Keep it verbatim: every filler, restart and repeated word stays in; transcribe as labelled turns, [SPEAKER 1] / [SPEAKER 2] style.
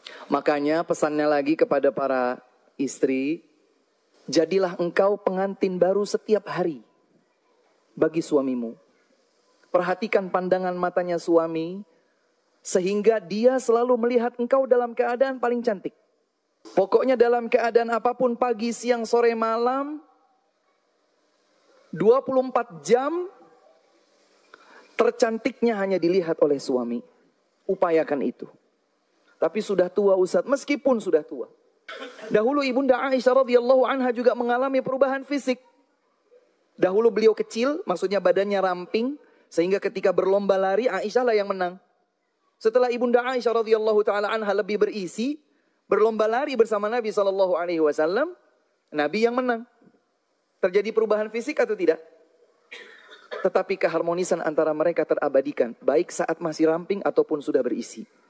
[SPEAKER 1] Makanya pesannya lagi kepada para istri, jadilah engkau pengantin baru setiap hari bagi suamimu. Perhatikan pandangan matanya suami, sehingga dia selalu melihat engkau dalam keadaan paling cantik. Pokoknya dalam keadaan apapun, pagi, siang, sore, malam, dua puluh empat jam, tercantiknya hanya dilihat oleh suami. Upayakan itu. Tapi sudah tua Ustaz, meskipun sudah tua. Dahulu Ibunda Aisyah radhiyallahu anha juga mengalami perubahan fisik. Dahulu beliau kecil, maksudnya badannya ramping, sehingga ketika berlomba lari Aisyah lah yang menang. Setelah Ibunda Aisyah radhiyallahu taala anha lebih berisi, berlomba lari bersama Nabi sallallahu alaihi wasallam, Nabi yang menang. Terjadi perubahan fisik atau tidak? Tetapi keharmonisan antara mereka terabadikan, baik saat masih ramping ataupun sudah berisi.